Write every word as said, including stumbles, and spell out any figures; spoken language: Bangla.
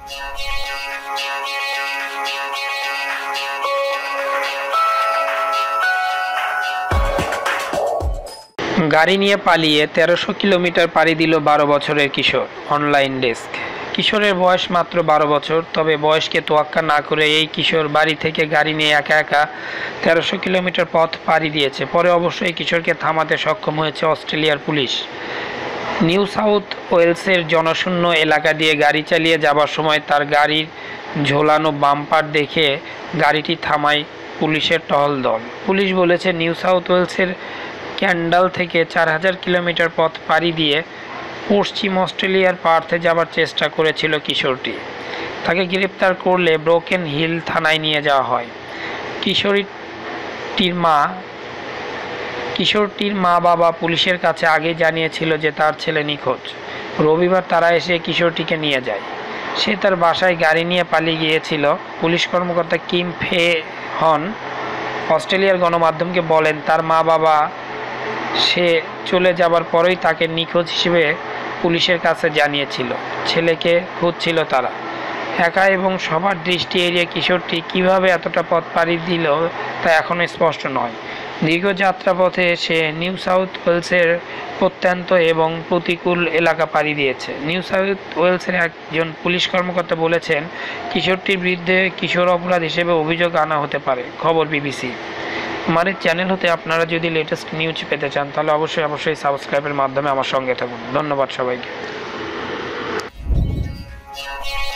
গাড়ি নিয়ে পালিয়ে তেরোশো কিলোমিটার পাড়ি দিল বারো বছরের কিশোর। Online desk. কিশোরের বয়স মাত্র বারো বছর, তবে বয়সকে তোয়াক্কা না করে এই কিশোর বাড়ি থেকে গাড়ি নিয়ে একা একা তেরোশো কিলোমিটার পথ পাড়ি দিয়েছে। পরে অবশ্যই কিশোরকে থামাতে সক্ষম হয়েছে অস্ট্রেলিয়ার পুলিশ। নিউ সাউথ ওয়েলসের জনশূন্য এলাকা দিয়ে গাড়ি চালিয়ে যাবার সময় তার গাড়ির ঝোলানো বাম্পার দেখে গাড়িটি থামায় পুলিশের টহল দল। পুলিশ বলেছে, নিউ সাউথ ওয়েলসের ক্যান্ডাল থেকে চার হাজার কিলোমিটার পথ পাড়ি দিয়ে পশ্চিম অস্ট্রেলিয়ার পার্থে যাবার চেষ্টা করেছিল কিশোরটি। তাকে গ্রেপ্তার করলে ব্রোকেন হিল থানায় নিয়ে যাওয়া হয়। কিশোরীটির মা কিশোরটির মা বাবা পুলিশের কাছে আগে জানিয়েছিল যে তার ছেলে নিখোঁজ। রবিবার তারা এসে কিশোরটিকে নিয়ে যায়। সে তার বাসায় গাড়ি নিয়ে পালিয়ে গিয়েছিল। পুলিশ কর্মকর্তা কিম ফে হন অস্ট্রেলিয়ার গণমাধ্যমকে বলেন, তার মা বাবা সে চলে যাবার পরেই তাকে নিখোঁজ হিসেবে পুলিশের কাছে জানিয়েছিল। ছেলেকে খুঁজছিল তারা। একা এবং সবার দৃষ্টি এড়িয়ে কিশোরটি কিভাবে এতটা পথ পাড়ি দিল তা এখনও স্পষ্ট নয়। দীর্ঘ যাত্রাপথে সে নিউ সাউথ ওয়েলসের প্রত্যন্ত এবং প্রতিকূল এলাকা পাড়ি দিয়েছে। নিউ সাউথ ওয়েলসের একজন পুলিশ কর্মকর্তা বলেছেন, কিশোরটির বিরুদ্ধে কিশোর অপরাধ হিসেবে অভিযোগ আনা হতে পারে। খবর বিবিসি। আমার এই চ্যানেল হতে আপনারা যদি লেটেস্ট নিউজ পেতে চান তাহলে অবশ্যই অবশ্যই সাবস্ক্রাইবের মাধ্যমে আমার সঙ্গে থাকুন। ধন্যবাদ সবাইকে।